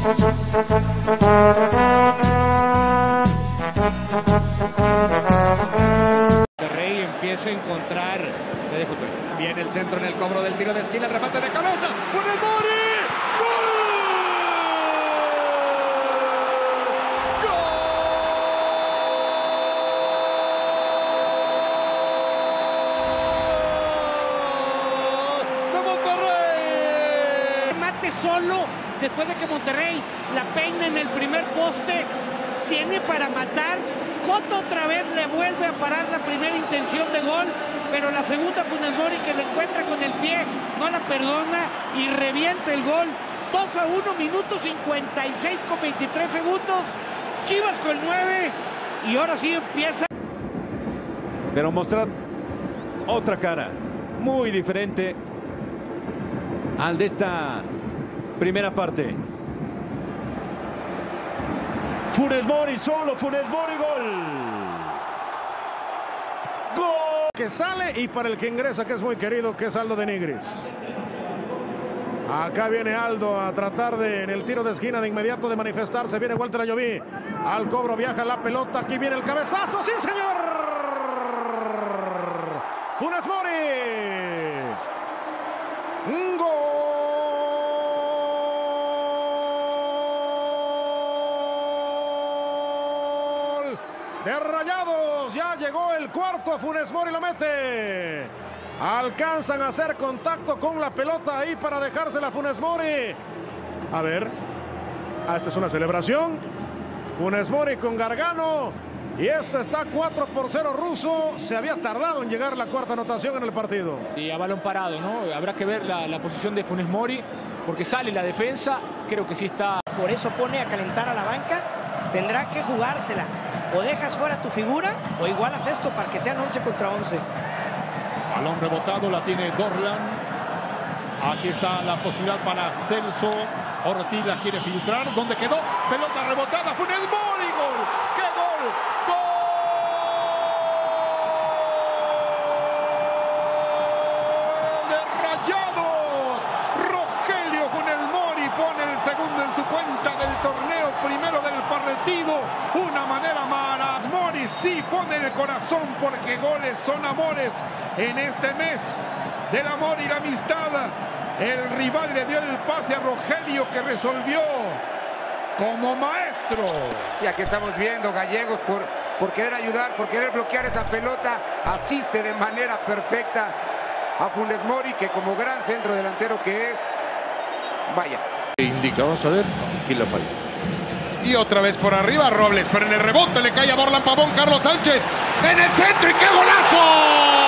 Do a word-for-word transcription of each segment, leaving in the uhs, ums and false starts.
Monterrey empieza a encontrar. Le dejo todo. Viene el centro en el cobro del tiro de esquina, el remate de cabeza. ¡Funes Mori! Solo después de que Monterrey la peina en el primer poste, tiene para matar. Cota otra vez le vuelve a parar la primera intención de gol, pero la segunda Funes Mori, que le encuentra con el pie, no la perdona y revienta el gol. dos a uno, minuto cincuenta y seis con veintitrés segundos. Chivas con nueve y ahora sí empieza. Pero mostrar otra cara muy diferente al de esta primera parte. Funes Mori solo, Funes Mori, gol. Gol. Que sale y para el que ingresa, que es muy querido, que es Aldo de Nigris. Acá viene Aldo a tratar de, en el tiro de esquina, de inmediato de manifestarse. Viene Walter Ayoví. Al cobro viaja la pelota. Aquí viene el cabezazo. ¡Sí, señor! Funes Mori. Un gol de Rayados. Ya llegó el cuarto. Funes Mori lo mete. Alcanzan a hacer contacto con la pelota ahí para dejársela a Funes Mori. A ver. Ah, esta es una celebración. Funes Mori con Gargano. Y esto está cuatro por cero ruso. Se había tardado en llegar la cuarta anotación en el partido. Sí, a balón parado, ¿no? Habrá que ver la, la posición de Funes Mori, porque sale la defensa. Creo que sí está. Por eso pone a calentar a la banca. Tendrá que jugársela. O dejas fuera tu figura o igualas esto para que sean once contra once. Balón rebotado, la tiene Dorlan. Aquí está la posibilidad para Celso. Ortiz la quiere filtrar. ¿Dónde quedó? Pelota rebotada. Funes Mori, gol. ¡Qué gol! ¡Gol de Rayados! Rogelio Funes Mori pone el segundo en su cuenta del torneo, primero del partido. Una manera mala. Mori sí pone el corazón, porque goles son amores en este mes del amor y la amistad. El rival le dio el pase a Rogelio, que resolvió como maestro. Y aquí estamos viendo Gallegos por, por querer ayudar, por querer bloquear esa pelota. Asiste de manera perfecta a Funes Mori, que como gran centro delantero que es, vaya. Indica, vamos a ver, aquí la falla. Y otra vez por arriba Robles, pero en el rebote le cae a Dorlan Pavón. Carlos Sánchez en el centro y ¡qué golazo!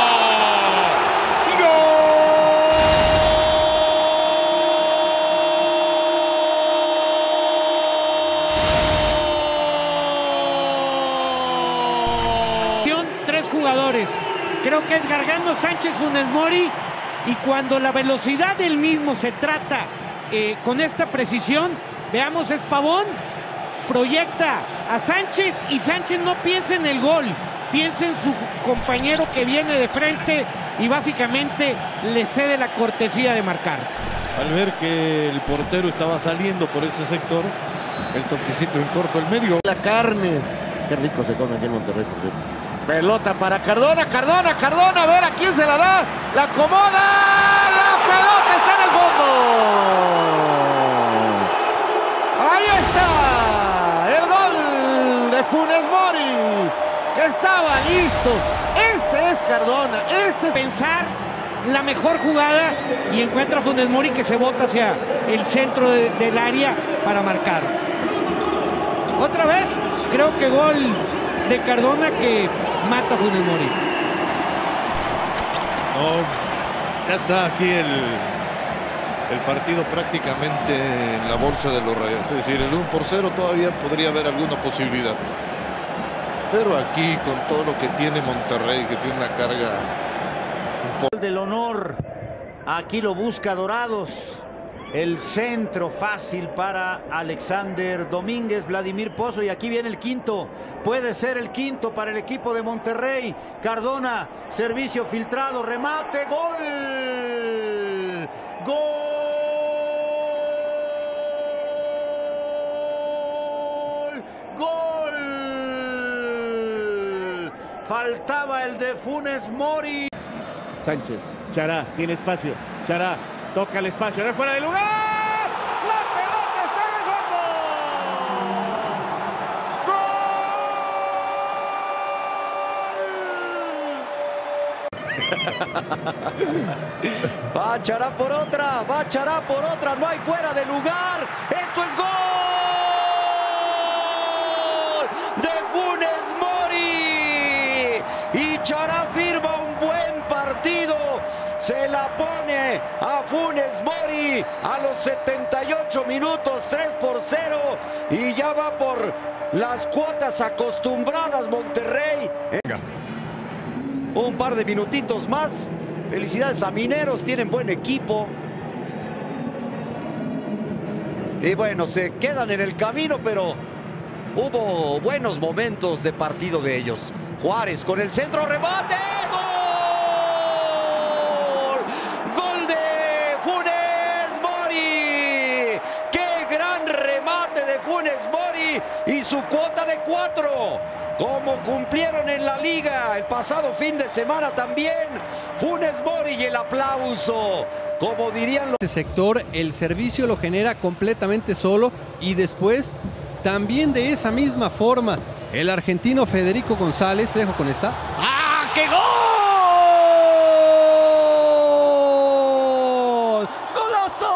Tres jugadores. Creo que es Gargano, Sánchez, Funes Mori. Y cuando la velocidad del mismo se trata eh, con esta precisión, veamos, es Pavón, proyecta a Sánchez y Sánchez no piensa en el gol, piensa en su compañero que viene de frente y básicamente le cede la cortesía de marcar. Al ver que el portero estaba saliendo por ese sector, el toquecito en corto, el medio. La carne. Qué rico se come aquí en Monterrey, por cierto. Pelota para Cardona, Cardona, Cardona. A ver a quién se la da. La acomoda. La pelota está en el fondo. Ahí está. El gol de Funes Mori, que estaba listo. Este es Cardona. Este es... Pensar la mejor jugada y encuentra a Funes Mori, que se bota hacia el centro de, del área para marcar. Otra vez, creo que gol de Cardona, que mata a Funes Mori. No, ya está aquí el, el partido prácticamente en la bolsa de los Rayados. Es decir, el uno por cero todavía podría haber alguna posibilidad. Pero aquí, con todo lo que tiene Monterrey, que tiene una carga un poco... Del honor, aquí lo busca Dorados. El centro fácil para Alexander Domínguez, Vladimir Pozo, y aquí viene el quinto. Puede ser el quinto para el equipo de Monterrey. Cardona, servicio filtrado, remate, gol. Gol Faltaba el de Funes Mori. Sánchez, Chará, tiene espacio. Chará, toca el espacio, de fuera de lugar. ¡La pelota está en el fondo! Va Chará por otra, va Chará por otra, no hay fuera de lugar. Esto es gol de Funes Mori. Y Chará firma un buen partido. Se la pone a Funes Mori a los setenta y ocho minutos, tres por cero. Y ya va por las cuotas acostumbradas Monterrey. Venga. Un par de minutitos más. Felicidades a Mineros, tienen buen equipo. Y bueno, se quedan en el camino, pero hubo buenos momentos de partido de ellos. Juárez con el centro, remate. ¡Gol! ¡Gol de Funes Mori! ¡Qué gran remate de Funes Mori! Y su cuota de cuatro. Como cumplieron en la liga el pasado fin de semana también. Funes Mori y el aplauso. Como dirían los... Este sector, el servicio lo genera completamente solo y después también de esa misma forma el argentino Federico González. Te dejo con esta. ¡Ah, qué gol! ¡Golazo!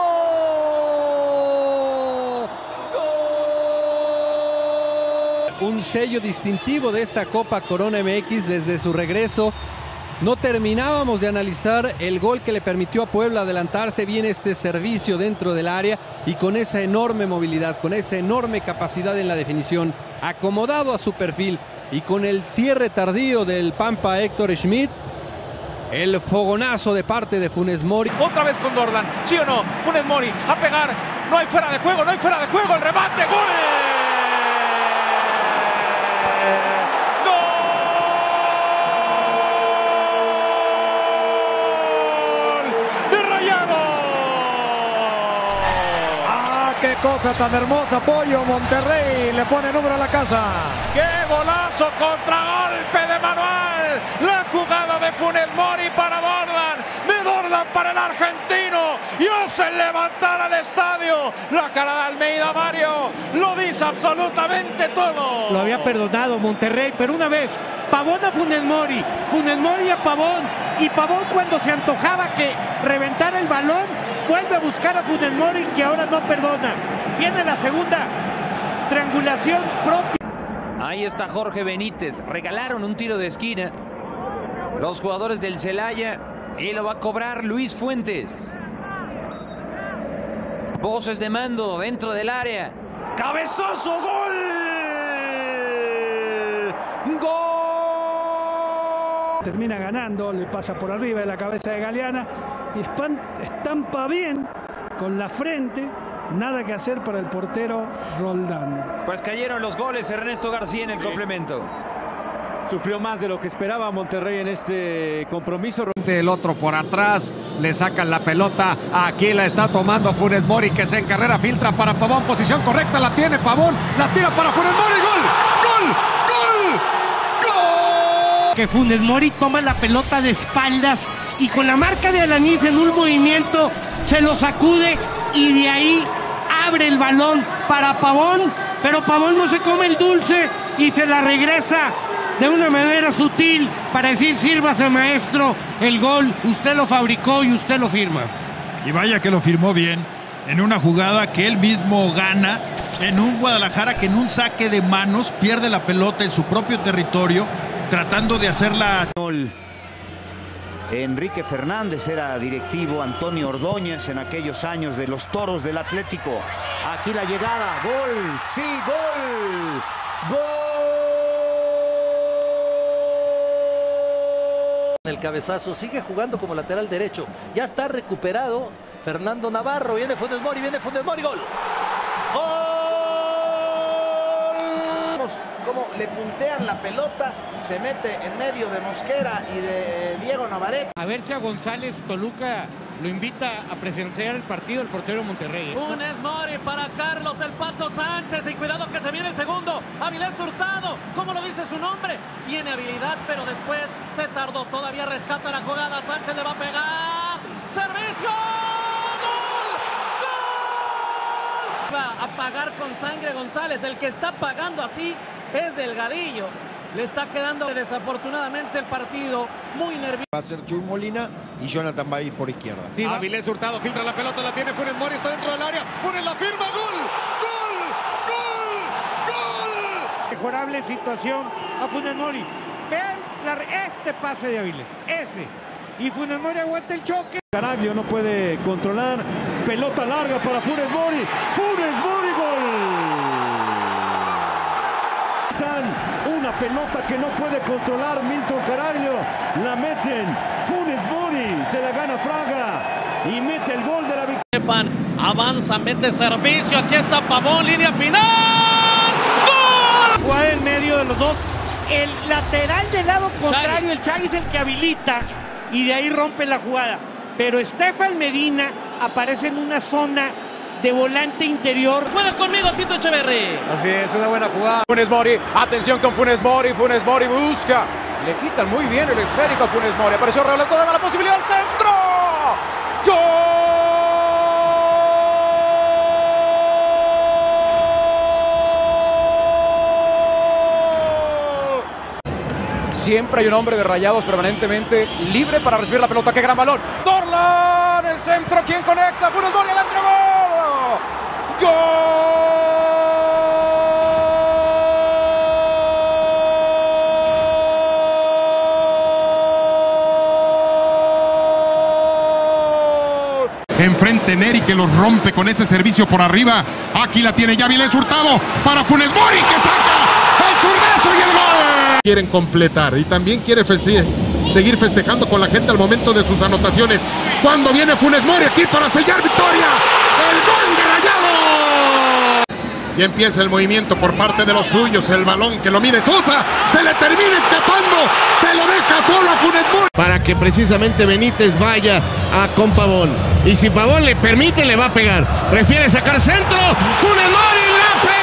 ¡Gol! Un sello distintivo de esta Copa Corona M X desde su regreso. No terminábamos de analizar el gol que le permitió a Puebla adelantarse. Viene este servicio dentro del área y con esa enorme movilidad, con esa enorme capacidad en la definición, acomodado a su perfil y con el cierre tardío del Pampa Héctor Schmidt, el fogonazo de parte de Funes Mori. Otra vez con Dordan, ¿sí o no? Funes Mori a pegar, no hay fuera de juego, no hay fuera de juego, el remate, ¡gol! ¡Qué cosa tan hermosa! Pollo, Monterrey le pone número a la casa. ¡Qué golazo! Contragolpe de Manuel. La jugada de Funes Mori para Dordan. De Dordan para el argentino. Y hace levantar al estadio. La cara de Almeida, Mario, lo dice absolutamente todo. Lo había perdonado Monterrey, pero una vez Pavón a Funes Mori, Funes Mori a Pavón, y Pavón cuando se antojaba que reventara el balón, vuelve a buscar a Funes Mori, que ahora no perdona. Viene la segunda triangulación propia. Ahí está Jorge Benítez. Regalaron un tiro de esquina los jugadores del Celaya y lo va a cobrar Luis Fuentes. Voces de mando dentro del área. ¡Cabezazo! ¡Gol! ¡Gol! Termina ganando, le pasa por arriba de la cabeza de Galeana y estampa bien con la frente. Nada que hacer para el portero Roldán. Pues cayeron los goles, Ernesto García en el sí. complemento. Sufrió más de lo que esperaba Monterrey en este compromiso. El otro por atrás, le sacan la pelota. Aquí la está tomando Funes Mori, que se encarrera, filtra para Pavón. Posición correcta, la tiene Pavón. La tira para Funes Mori. ¡Gol! ¡Gol! ¡Gol! ¡Gol! Que Funes Mori toma la pelota de espaldas y con la marca de Alanis en un movimiento se lo sacude y de ahí abre el balón para Pavón, pero Pavón no se come el dulce y se la regresa de una manera sutil para decir: sírvase, maestro, el gol usted lo fabricó y usted lo firma. Y vaya que lo firmó bien, en una jugada que él mismo gana, en un Guadalajara que en un saque de manos pierde la pelota en su propio territorio, tratando de hacerla... Enrique Fernández era directivo, Antonio Ordóñez en aquellos años de los Toros del Atlético. Aquí la llegada, gol, sí, gol, gol. El cabezazo sigue jugando como lateral derecho. Ya está recuperado Fernando Navarro. Viene Funes Mori, viene Funes Mori, gol. ¡Gol! Como le puntean la pelota, se mete en medio de Mosquera y de Diego Navarrete. A ver si a González Toluca lo invita a presenciar el partido el portero Monterrey. ¿eh? Funes Mori para Carlos el Pato Sánchez y cuidado que se viene el segundo. Avilés Hurtado, ¿cómo lo dice su nombre? tiene habilidad, pero después se tardó. Todavía rescata la jugada. Sánchez le va a pegar. ¡Servicio! ¡Gol! ¡Gol! Va a pagar con sangre González. El que está pagando así es Delgadillo. Le está quedando desafortunadamente el partido muy nervioso. Va a ser Chuy Molina y Jonathan va a ir por izquierda. Sí, Avilés Hurtado filtra la pelota, la tiene Funes Mori, está dentro del área. Funes la firma, gol, gol, gol, gol. Mejorable situación a Funes Mori. Vean la, este pase de Avilés, ese. Y Funes Mori aguanta el choque. Caraglio no puede controlar. Pelota larga para Funes Mori. Funes Mori, gol. Una pelota que no puede controlar Milton Caraglio. La meten. Funes Mori se la gana Fraga y mete el gol de la victoria. Avanza, mete servicio. Aquí está Pavón, línea final. ¡Gol! Jugada en medio de los dos. El lateral del lado contrario, el Chagui es el que habilita y de ahí rompe la jugada. Pero Estefan Medina aparece en una zona de volante interior. Juega conmigo, Tito Echeverri. Así es, una buena jugada. Funes Mori, atención con Funes Mori. Funes Mori busca. Le quitan muy bien el esférico a Funes Mori. Apareció Raúl, toda la posibilidad del centro. ¡Gol! Siempre hay un hombre de Rayados permanentemente libre para recibir la pelota. ¡Qué gran balón! ¡Dorlan! El centro, ¿quién conecta? Funes Mori, el entregó. ¡Gol! Enfrente Neri que los rompe con ese servicio por arriba. Aquí la tiene ya Avilés Hurtado para Funes Mori que saca el zurdazo y el gol. Quieren completar y también quiere feste seguir festejando con la gente al momento de sus anotaciones. Cuando viene Funes Mori aquí para sellar victoria. El gol de Rayados. Y empieza el movimiento por parte de los suyos. El balón que lo mide Sosa. Se le termina escapando. Se lo deja solo a Funes Mori. Para que precisamente Benítez vaya a con Pavón. Y si Pavón le permite, le va a pegar. Prefiere sacar centro. Funes Mori la pega.